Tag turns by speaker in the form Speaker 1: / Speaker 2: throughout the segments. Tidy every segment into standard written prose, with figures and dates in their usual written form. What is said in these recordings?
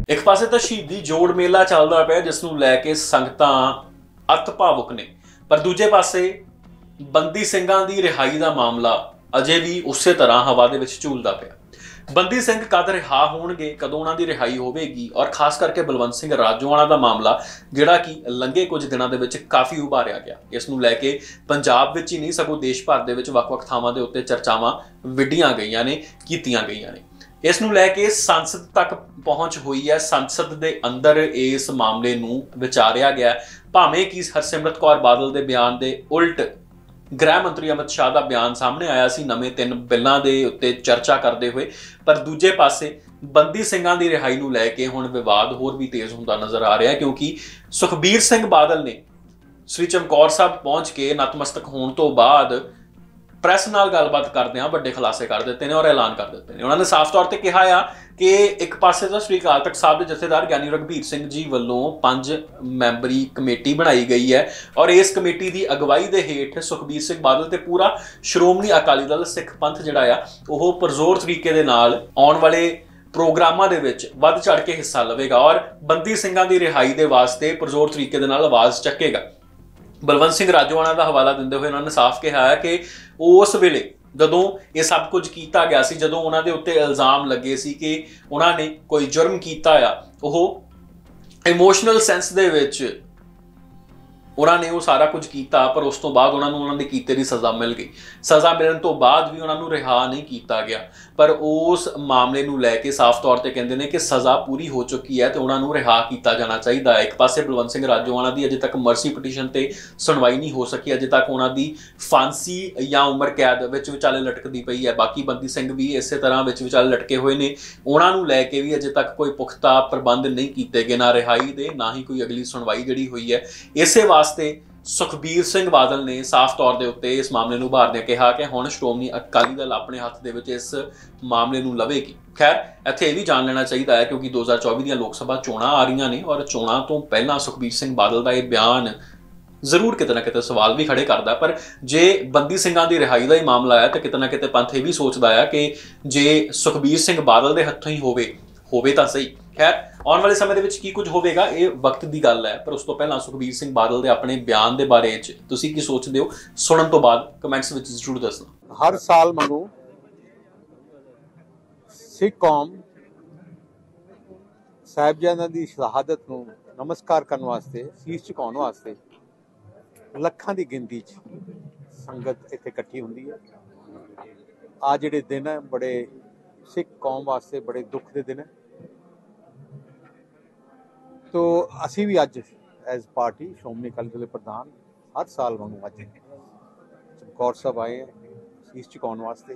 Speaker 1: एक पासे तो शहीदी जोड़ मेला चलता पिया जिस नूं लैके संगतां अत भावुक ने, पर दूजे पासे बंदी ਸਿੰਘਾਂ ਦੀ रिहाई का मामला अजे भी उस तरह हवा दे विच झूलदा पिया। बंदी सिंह कद रिहा होणगे, कदों उन्हां दी रिहाई होवेगी, और खास करके बलवंत सिंह राजोआणा का मामला जिहड़ा कि लंघे कुछ दिनों के विच काफ़ी उभारिया गया। इस नूं लैके पंजाब विच ही नहीं सगों देश भर दे विच वख-वख थावां दे उत्ते चर्चावां विढीआं गईआं ने, कीतीआं गईआं ने। इस नूं लैके संसद तक पहुंच हुई है। संसद के अंदर इस मामले नूं विचारिया गया, भावें कि हरसिमरत कौर बादल के बयान के उल्ट गृह मंत्री अमित शाह का बयान सामने आया सी नਵੇਂ 3 बिलों के उत्ते चर्चा करते हुए, पर दूजे पासे बंदी ਸਿੰਘਾਂ की रिहाई नूं लैके हुण विवाद होर भी तेज़ होंदा नज़र आ रहा है, क्योंकि सुखबीर सिंह बादल ने श्री चमकौर साहब पहुँच के नतमस्तक होने तो बाद प्रैस नाल गलबात करदे वड्डे खुलासे कर दिते हैं और ऐलान कर दिते हैं। उन्होंने साफ तौर पर कहा आ कि एक पासे तो श्री अकाल तख्त साहब के जथेदार ज्ञानी रघबीर सिंह जी वालों 5 मैंबरी कमेटी बनाई गई है, और इस कमेटी की अगवाई के हेठ सुखबीर सिंह बादल ते पूरा श्रोमणी अकाली दल सिख पंथ जिहड़ा आ वो पुरजोर तरीके दे नाल आउण वाले प्रोग्रामां दे विच वध चढ़ के हिस्सा लवेगा और बंदी ਸਿੰਘਾਂ की रिहाई के वास्ते पुरजोर तरीके दे नाल आवाज़ चकेगा। बलवंत सिंह राजोआणा का हवाला देंदे हुए उन्होंने साफ कहा है कि उस वेले जदों ये सब कुछ किया गया सी, जदों उन्होंने उत्ते इल्जाम लगे सी कि उन्होंने कोई जुर्म किया आ, वो इमोशनल सेंस दे विच उन्होंने वो सारा कुछ किया, पर उस तो बाद उन्होंने कीते दी सज़ा मिल गई। सज़ा मिलने तो बाद भी उन्होंने रिहा नहीं किया गया, पर उस मामले नूं लैके साफ तौर पर कहते हैं कि सज़ा पूरी हो चुकी है तो उन्होंने रिहा किया जाना चाहिए। एक पासे बलवंत सिंह राजोआणा की अजे तक मरसी पटीशन से सुनवाई नहीं हो सकी, अजे तक उन्होंने फांसी या उम्र कैद विच विचाले लटकती पई है। बाकी बंदी सिंह भी इस तरह विचाले लटके हुए ने, उन्होंने लैके भी अजे तक कोई पुख्ता प्रबंध नहीं किए गए, ना रिहाई दे ना ही कोई अगली सुनवाई जिहड़ी हुई है। इस वास्ते सुखबीर सिंह बादल ने साफ तौर के उत्ते इस मामले नूं उभारदे कहा कि हुण श्रोमणी अकाली दल अपने हत्थ दे विच इस मामले नूं लवेगी। खैर इत्थे यह भी जान लेना चाहिए है क्योंकि 2024 दी लोक सभा चोणां आ रही ने और चोणां तो पहलां सुखबीर सिंह बादल का यह बयान जरूर किते ना किते सवाल भी खड़े करता, पर जे बंदी ਸਿੰਘਾਂ की रिहाई का ही मामला है तो किते ना किते पंथ यह भी सोचता है कि जे सुखबीर सिंह बादल के हत्थों ही होवे तां सही। खैर आने वाले समय की कुछ होगा ये वक्त की गल है, पर उस तो पहला सुखबीर सिंह बादल के अपने बयान के बारे तुसीं की सोचते हो, सुनने तो बाद कमेंट्स में जरूर दसना।
Speaker 2: हर साल वांगू सिख कौम साहिबजादा की शहादत को नमस्कार करने वास्ते, शीश झुकाने वास्ते ਲੱਖਾਂ की गिनती संगत इत्थे इकट्ठी होंदी है। आ जिहड़े दिन है बड़े सिख कौम वास्ते बड़े दुख के दिन है, तो असी भी अज एज पार्टी श्रोमणी अकाली दल प्रधान हर साल वांगू अज चमकौर साहब आए हैं शीश झुकाने वास्ते।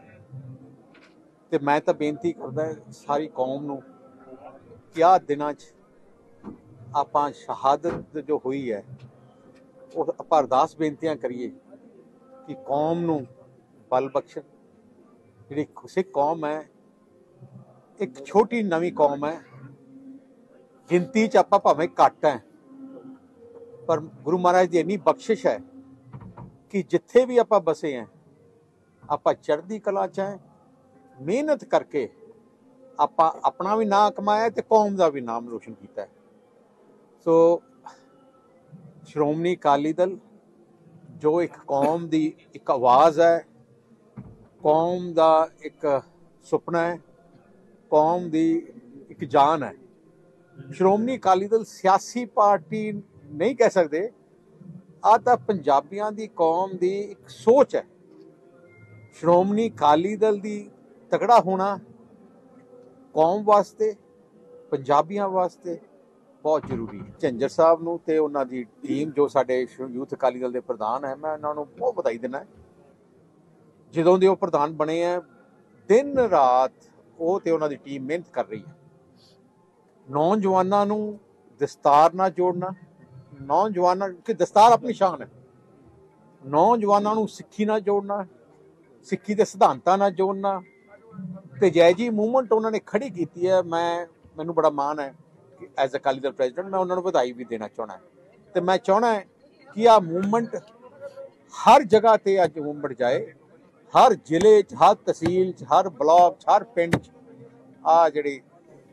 Speaker 2: तो मैं तो बेनती करदा सारी कौम नूं कि आ दिनां च आपां शहादत जो हुई है उस आपां अरदास बेनतियां करिए कि कौम नूं बल बख्शण। जिहड़ी सिख कौम है एक छोटी नवीं कौम है, गिनती च आपां भावें घट है, पर गुरु महाराज की इन्नी बख्शिश है कि जिथे भी आपां बसे हैं आपां चढ़दी कला च हैं, मेहनत करके आपां अपना भी नाम कमाया ते कौम का भी नाम रोशन किया है। सो श्रोमणी अकाली दल जो एक कौम की एक आवाज़ है, कौम का एक सुपना है, कौम की एक जान है। श्रोमणी अकाली दल सियासी पार्टी नहीं कह सकते, आ तां पंजाबियां दी कौम की एक सोच है। श्रोमणी अकाली दल की तगड़ा होना कौम वास्ते पंजाबियां वास्ते बहुत जरूरी है। झंझर साहब नूं ते उन्हां दी टीम जो साडे यूथ अकाली दल के प्रधान है, मैं उन्होंने बहुत बधाई देना। जदों दे वो प्रधान बने हैं दिन रात वो ते उन्हां दी टीम मेहनत कर रही है। नौजवानों नूं दस्तार ना जोड़ना, नौजवानों कि दस्तार अपनी शान है, नौजवानों नूं सिक्खी ना जोड़ना, सिक्खी के सिद्धांतां ना जोड़ना, ते जय जी मूवमेंट उन्होंने खड़ी की है। मैनूं बड़ा मान है एज अकाली दल प्रेजिडेंट, मैं उन्होंने बधाई भी देना चाहना है। तो मैं चाहना है कि आ मूवमेंट हर जगह ते अज मूवमेंट जाए, हर जिले हर तहसील हर ब्लॉक हर पिंड आ जिहड़ी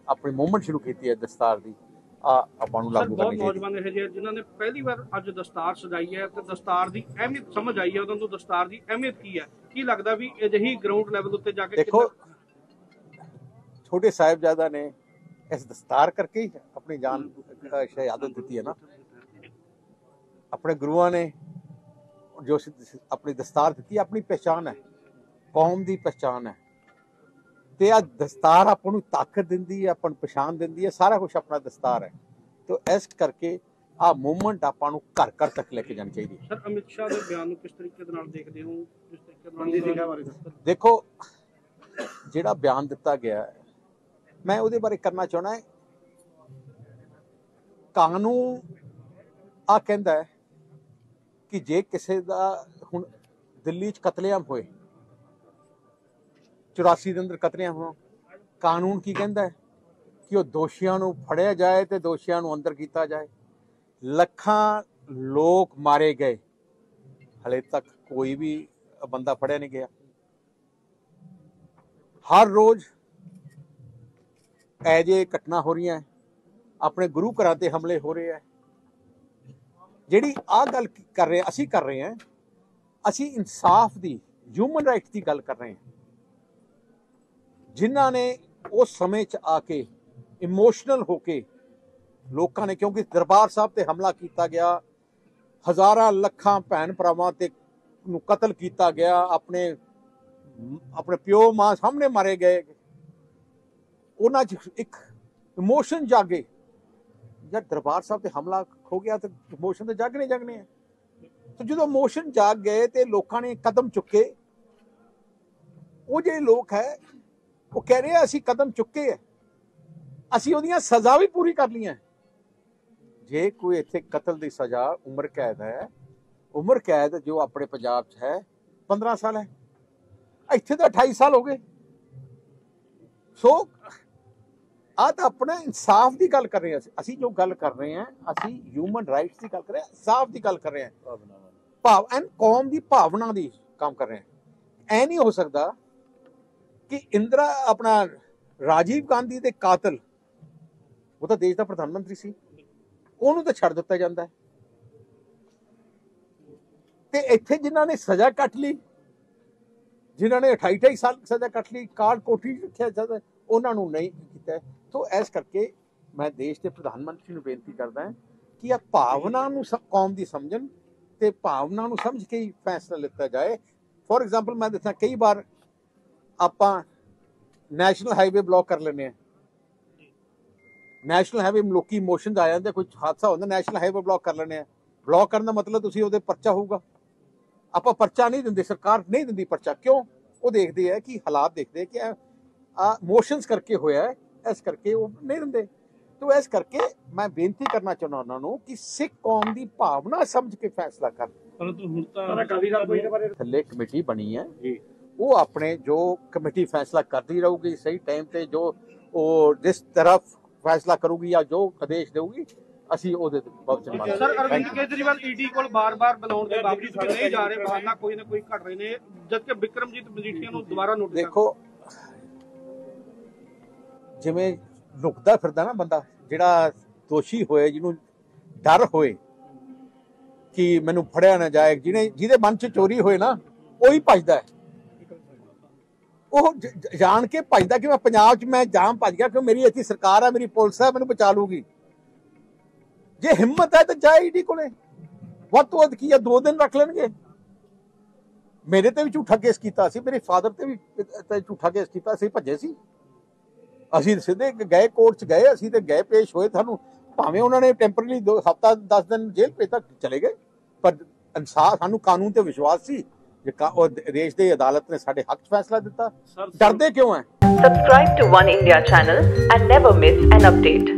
Speaker 2: ਆਪਣੀ ਮੂਵਮੈਂਟ ਸ਼ੁਰੂ ਕੀਤੀ ਹੈ ਦਸਤਾਰ ਦੀ, ਆਪਾਂ ਨੂੰ ਲਾਗੂ ਕਰਨੀ ਚਾਹੀਦੀ।
Speaker 3: ਬਹੁਤ ਨੌਜਵਾਨ ਇਹ ਜਿਹੇ ਜਿਨ੍ਹਾਂ ਨੇ ਪਹਿਲੀ ਵਾਰ ਅੱਜ ਦਸਤਾਰ ਸਜਾਈ ਹੈ ਤੇ ਦਸਤਾਰ ਦੀ ਅਹਿਮੀਅਤ ਸਮਝ ਆਈ ਹੈ, ਉਹਨਾਂ ਨੂੰ ਦਸਤਾਰ ਦੀ ਅਹਿਮੀਅਤ ਕੀ ਹੈ, ਕੀ ਲੱਗਦਾ ਵੀ ਅਜਿਹੀ ਗਰਾਊਂਡ ਲੈਵਲ ਉੱਤੇ ਜਾ ਕੇ
Speaker 2: ਦੇਖੋ ਛੋਟੇ ਸਾਹਿਬਜ਼ਾਦਾ ਨੇ ਇਸ ਦਸਤਾਰ ਕਰਕੇ ਹੀ ਆਪਣੀ ਜਾਨ ਸ਼ਹਾਦਤ ਦਿੱਤੀ ਹੈ ਨਾ। ਆਪਣੇ ਗੁਰੂਆਂ ਨੇ ਜੋ ਆਪਣੀ ਦਸਤਾਰ ਦਿੱਤੀ, ਆਪਣੀ ਪਹਿਚਾਨ ਹੈ, ਕੌਮ ਦੀ ਪਹਿਚਾਨ ਹੈ, ਤੇ ਆ ਦਸਤਾਰ ਆਪਾਂ ਨੂੰ ਤਾਕਤ ਦਿੰਦੀ ਹੈ, ਆਪਾਂ ਨੂੰ ਪਛਾਣ ਦਿੰਦੀ ਹੈ, ਸਾਰਾ ਕੁਝ ਆਪਣਾ ਦਸਤਾਰ ਹੈ। ਤੇ ਇਸ ਕਰਕੇ ਆ ਮੂਵਮੈਂਟ ਆਪਾਂ ਨੂੰ ਘਰ ਘਰ ਤੱਕ ਲੈ ਕੇ ਜਾਣੀ ਚਾਹੀਦੀ ਹੈ।
Speaker 3: ਸਰ ਅਮਿਤ ਸ਼ਾਹ ਦੇ ਬਿਆਨ ਨੂੰ ਕਿਸ ਤਰੀਕੇ ਦੇ ਨਾਲ ਦੇਖਦੇ ਹੋ, ਕਿਸ ਤਰੀਕੇ ਨਾਲ
Speaker 2: ਦੇਖੋ ਜਿਹੜਾ ਬਿਆਨ ਦਿੱਤਾ ਗਿਆ ਹੈ, ਮੈਂ ਉਹਦੇ ਬਾਰੇ ਕਰਨਾ ਚਾਹੁੰਦਾ ਹੈ। ਕਾਨੂੰਨ ਆ ਕਹਿੰਦਾ ਹੈ ਕਿ ਜੇ ਕਿਸੇ ਦਾ ਹੁਣ ਦਿੱਲੀ 'ਚ ਕਤਲੇਆਮ ਹੋਏ, 84 ਦੇ ਅੰਦਰ ਕਤਲੇਆਮ ਹੋ, ਕਾਨੂੰਨ ਕੀ ਕਹਿੰਦਾ ਹੈ ਕਿ ਉਹ ਦੋਸ਼ੀਆਂ ਨੂੰ ਫੜਿਆ ਜਾਏ ਤੇ ਦੋਸ਼ੀਆਂ ਨੂੰ ਅੰਦਰ ਕੀਤਾ ਜਾਏ। ਲੱਖਾਂ ਲੋਕ ਮਾਰੇ ਗਏ, ਹਲੇ ਤੱਕ ਕੋਈ ਵੀ ਬੰਦਾ ਫੜਿਆ ਨਹੀਂ ਗਿਆ। ਹਰ ਰੋਜ਼ ਇਹ ਜਿਹੇ ਘਟਨਾ ਹੋ ਰਹੀਆਂ, ਆਪਣੇ ਗੁਰੂ ਘਰਾਂ ਤੇ ਹਮਲੇ ਹੋ ਰਹੇ ਹੈ। ਜਿਹੜੀ ਆ ਗੱਲ ਕਰ ਰਹੇ ਅਸੀਂ ਕਰ ਰਹੇ ਹਾਂ, ਅਸੀਂ ਇਨਸਾਫ ਦੀ, ਹਿਊਮਨ ਰਾਈਟਸ ਦੀ ਗੱਲ ਕਰ ਰਹੇ ਹਾਂ। ਜਿਨ੍ਹਾਂ ਨੇ ਉਸ ਸਮੇਂ 'ਚ ਆ ਕੇ ਇਮੋਸ਼ਨਲ ਹੋ ਕੇ ਲੋਕਾਂ ਨੇ, ਕਿਉਂਕਿ ਦਰਬਾਰ ਸਾਹਿਬ ਤੇ ਹਮਲਾ ਕੀਤਾ ਗਿਆ, ਹਜ਼ਾਰਾਂ ਲੱਖਾਂ ਭੈਣ ਭਰਾਵਾਂ ਤੇ ਨੂੰ ਕਤਲ ਕੀਤਾ ਗਿਆ, ਆਪਣੇ ਪਿਓ ਮਾਂ ਸਾਹਮਣੇ ਮਾਰੇ ਗਏ, ਉਹਨਾਂ 'ਚ ਇੱਕ ਇਮੋਸ਼ਨ ਜਾਗੇ। ਜਦ ਦਰਬਾਰ ਸਾਹਿਬ ਤੇ ਹਮਲਾ ਹੋ ਗਿਆ ਤੇ ਇਮੋਸ਼ਨ ਤੇ ਜਾਗਣੇ ਹੈ। ਤੇ ਜਦੋਂ ਇਮੋਸ਼ਨ ਜਾਗ ਗਏ ਤੇ ਲੋਕਾਂ ਨੇ ਕਦਮ ਚੁੱਕੇ, ਉਹ ਜਿਹੜੇ ਲੋਕ ਹੈ ਉਹ ਕਹਿ ਰਹੇ ਅਸੀਂ ਕਦਮ ਚੁੱਕੇ ਹੈ, ਅਸੀਂ ਉਹਦੀਆਂ ਸਜ਼ਾ ਵੀ ਪੂਰੀ ਕਰ ਲਈਆਂ। ਜੇ ਕੋਈ ਇੱਥੇ ਕਤਲ ਦੀ ਸਜ਼ਾ ਉਮਰ ਕੈਦ ਹੈ, ਉਮਰ ਕੈਦ ਜੋ ਆਪਣੇ ਪੰਜਾਬ 'ਚ ਹੈ 15 ਸਾਲ ਹੈ, ਇੱਥੇ ਤਾਂ 28 ਸਾਲ ਹੋ ਗਏ। ਸੋ ਆ ਤਾਂ ਆਪਣਾ ਇਨਸਾਫ ਦੀ ਗੱਲ ਕਰ ਰਹੇ ਹਾਂ। ਅਸੀਂ ਜੋ ਗੱਲ ਕਰ ਰਹੇ ਹਾਂ, ਅਸੀਂ ਹਿਊਮਨ ਰਾਈਟਸ ਦੀ ਗੱਲ ਕਰ ਰਹੇ ਹਾਂ, ਇਨਸਾਫ ਦੀ ਗੱਲ ਕਰ ਰਹੇ ਹਾਂ, ਕੌਮ ਦੀ ਭਾਵਨਾ ਦੀ ਕੰਮ ਕਰ ਰਹੇ ਹਾਂ। ਐ ਨਹੀਂ ਹੋ ਸਕਦਾ ਕਿ ਆਪਣਾ ਰਾਜੀਵ ਗਾਂਧੀ ਦੇ ਕਾਤਲ, ਉਹ ਤਾਂ ਦੇਸ਼ ਦਾ ਪ੍ਰਧਾਨ ਮੰਤਰੀ ਸੀ, ਉਹਨੂੰ ਤਾਂ ਛੱਡ ਦਿੱਤਾ ਜਾਂਦਾ ਹੈ, ਤੇ ਇੱਥੇ ਜਿਨ੍ਹਾਂ ਨੇ ਸਜ਼ਾ ਕੱਟ ਲਈ, ਜਿਨ੍ਹਾਂ ਨੇ 28 ਸਾਲ ਸਜ਼ਾ ਕੱਟ ਲਈ, ਕਾਲ ਕੋਠੀ 'ਚ ਰੱਖਿਆ ਜਾਂਦਾ, ਉਹਨਾਂ ਨੂੰ ਨਹੀਂ ਕੀਤਾ। तो इस करके मैं देश के प्रधानमंत्री ਨੂੰ ਬੇਨਤੀ ਕਰਦਾ ਹਾਂ ਕਿ ਇਹ ਭਾਵਨਾ ਨੂੰ ਕੌਮ ਦੀ ਸਮਝਣ ਤੇ ਭਾਵਨਾ ਨੂੰ ਸਮਝ ਕੇ ਹੀ ਫੈਸਲਾ ਲਿੱਤਾ ਜਾਏ। ਫੋਰ ਐਗਜ਼ਾਮਪਲ ਮੈਂ ਦੱਸਾਂ, ਕਈ ਵਾਰ ਆਪਾਂ ਨੈਸ਼ਨਲ ਹਾਈਵੇ ਬਲੌਕ ਕਰ ਲੈਂਦੇ ਹਾਂ, ਨੈਸ਼ਨਲ ਹਾਈਵੇ ਲੋਕੀ ਇਮੋਸ਼ਨਸ ਆ ਜਾਂਦੇ, ਕੋਈ ਹਾਦਸਾ ਹੁੰਦਾ, ਨੈਸ਼ਨਲ ਹਾਈਵੇ ਬਲੌਕ ਕਰ ਲੈਂਦੇ ਹਾਂ। ਬਲੌਕ ਕਰਨ ਦਾ ਮਤਲਬ ਤੁਸੀਂ ਉਹਦੇ ਪਰਚਾ ਹੋਊਗਾ, ਆਪਾਂ ਪਰਚਾ ਨਹੀਂ ਦਿੰਦੇ, ਸਰਕਾਰ ਨਹੀਂ ਦਿੰਦੀ ਪਰਚਾ। ਕਿਉਂ? ਉਹ ਦੇਖਦੇ ਹੈ ਕਿ ਹਾਲਾਤ ਦੇਖਦੇ ਕਿ ਇਮੋਸ਼ਨਸ ਕਰਕੇ ਹੋਇਆ, ਇਸ ਕਰਕੇ ਉਹ ਨਹੀਂ ਦਿੰਦੇ। तो इस करके मैं बेनती करना चाहना उन्होंने कि सिख कौम की भावना समझ के फैसला कर। थल्ले कमेटी बनी है, वो अपने जो कमेटी फैसला करती रहूगी सही टाइम पे, जो जिस तरफ फैसला करूगी या जो आदेश देगी ਅਸੀਂ ਉਹਦੇ ਬਾਬਤ ਮੰਨ।
Speaker 3: ਸਰ ਅਰਵਿੰਦ ਕੇਜਰੀਵਾਲ ਈਡੀ ਕੋਲ ਬਾਰ-ਬਾਰ ਬੁਲਾਉਣ ਦੇ ਬਾਵਜੂਦ ਨਹੀਂ ਜਾ ਰਹੇ, ਬਹਾਨਾ ਕੋਈ ਨਾ ਕੋਈ ਘਟ ਰਹੇ ਨੇ, ਜਦਕਿ ਬਿਕਰਮਜੀਤ ਮਜੀਠੀਆ ਨੂੰ ਦੁਬਾਰਾ ਨੋਟਿਸ।
Speaker 2: ਦੇਖੋ ਜਿਵੇਂ ਲੁਕਦਾ ਫਿਰਦਾ ਨਾ ਬੰਦਾ, ਜਿਹੜਾ ਦੋਸ਼ੀ ਹੋਏ, ਜਿਹਨੂੰ ਡਰ ਹੋਏ ਕਿ ਮੈਨੂੰ ਫੜਿਆ ਨਾ ਜਾਏ, ਜਿਹਦੇ ਮਨ 'ਚ ਚੋਰੀ ਹੋਏ ਨਾ, ਉਹੀ ਭੱਜਦਾ ਹੈ। ਉਹ ਜਾਣ ਕੇ ਭੱਜਦਾ ਕਿ ਮੈਂ ਪੰਜਾਬ 'ਚ ਮੈਂ ਜਾਮ ਭੱਜ ਗਿਆ, ਕਿਉਂ ਮੇਰੀ ਇੱਥੇ ਸਰਕਾਰ ਹੈ, ਮੇਰੀ ਪੁਲਿਸ ਹੈ, ਮੈਨੂੰ ਬਚਾ ਲੂਗੀ। ਜੇ ਹਿੰਮਤ ਹੈ ਤਾਂ ਜਾਏ ਈਡੀ ਕੋਲੇ, ਵੱਧ ਤੋਂ ਵੱਧ ਕੀ ਹੈ 2 ਦਿਨ ਰੱਖ ਲੈਣਗੇ। ਮੇਰੇ ਤੇ ਵੀ ਝੂਠਾ ਕੇਸ ਕੀਤਾ ਸੀ, ਮੇਰੇ ਫਾਦਰ ਤੇ ਵੀ ਝੂਠਾ ਕੇਸ ਕੀਤਾ ਸੀ, ਭੱਜੇ ਸੀ। ਅਸੀਂ ਸਿੱਧੇ ਗਏ ਕੋਰਟ 'ਚ ਗਏ, ਅਸੀਂ ਤੇ ਗਏ ਪੇਸ਼ ਹੋਏ। ਸਾਨੂੰ ਭਾਵੇਂ ਉਹਨਾਂ ਨੇ ਟੈਂਪਰੇਰੀ ਹਫ਼ਤਾ 10 ਦਿਨ ਜੇਲ੍ਹ ਭੇਜ ਤੱਕ ਚਲੇ ਗਏ, ਪਰ ਇਨਸਾਫ, ਸਾਨੂੰ ਕਾਨੂੰਨ ਤੇ ਵਿਸ਼ਵਾਸ ਸੀ। ਦੇਸ਼ ਦੀ ਅਦਾਲਤ ਨੇ ਸਾਡੇ ਹੱਕ 'ਚ ਫੈਸਲਾ ਦਿੱਤਾ। ਡਰਦੇ ਕਿਉਂ ਹੈ?
Speaker 4: Subscribe to One India channel and never miss an update.